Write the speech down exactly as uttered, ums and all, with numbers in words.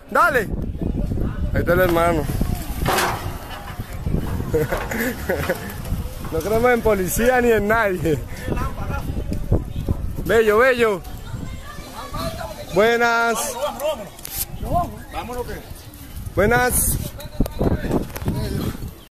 Dale. Ahí está el hermano. No creemos en policía ni en nadie. Bello, bello. Buenas. Buenas.